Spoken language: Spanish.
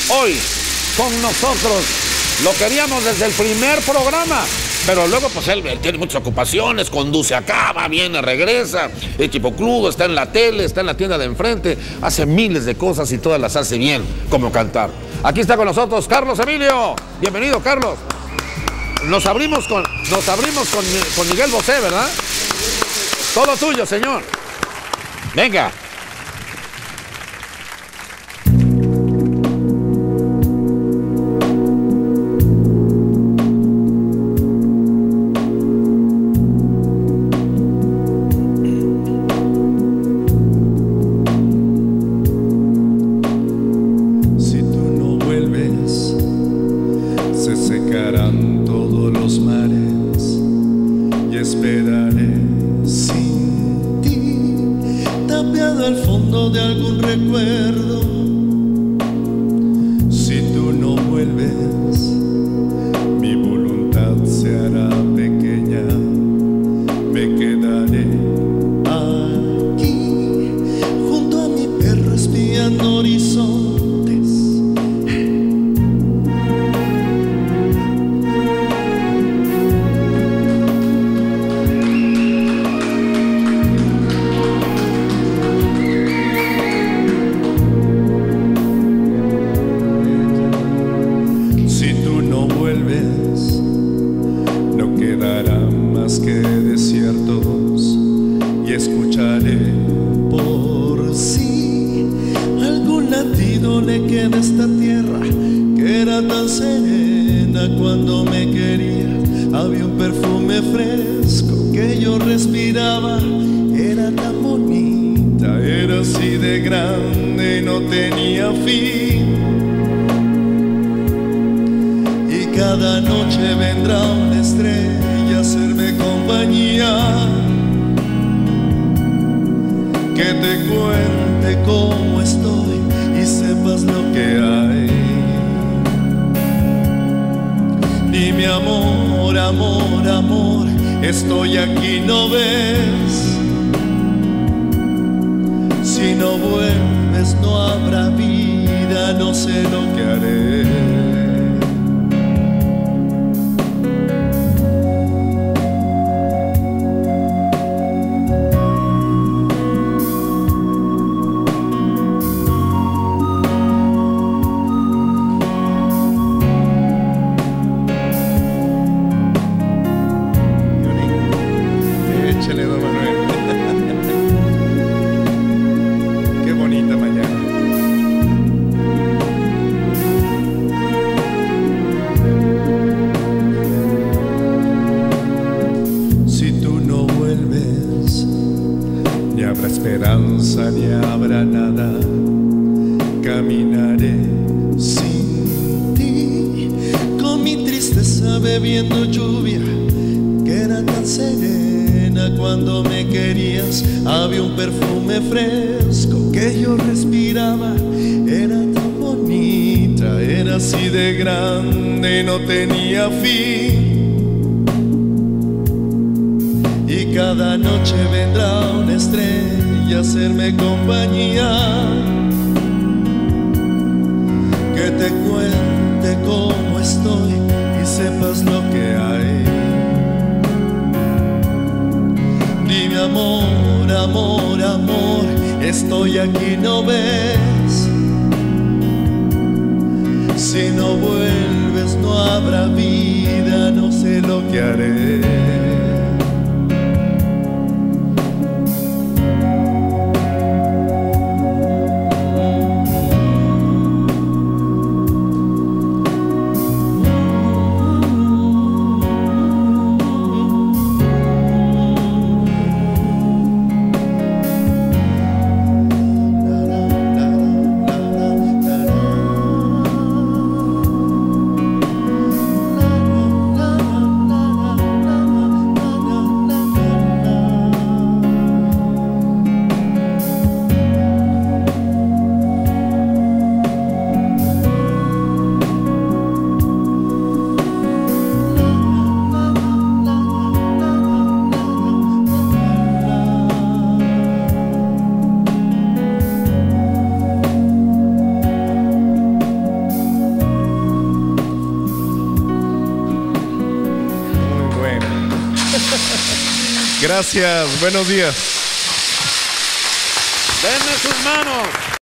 hoy con nosotros. Lo queríamos desde el primer programa, pero luego pues él tiene muchas ocupaciones, conduce acá, va, viene, regresa, es tipo crudo, está en la tele, está en la tienda de enfrente, hace miles de cosas y todas las hace bien, como cantar. Aquí está con nosotros Carlos Emilio. Bienvenido, Carlos. Nos abrimos con Miguel Bosé, ¿verdad? Todo tuyo, señor. Venga. Gracias, buenos días. Denme sus manos.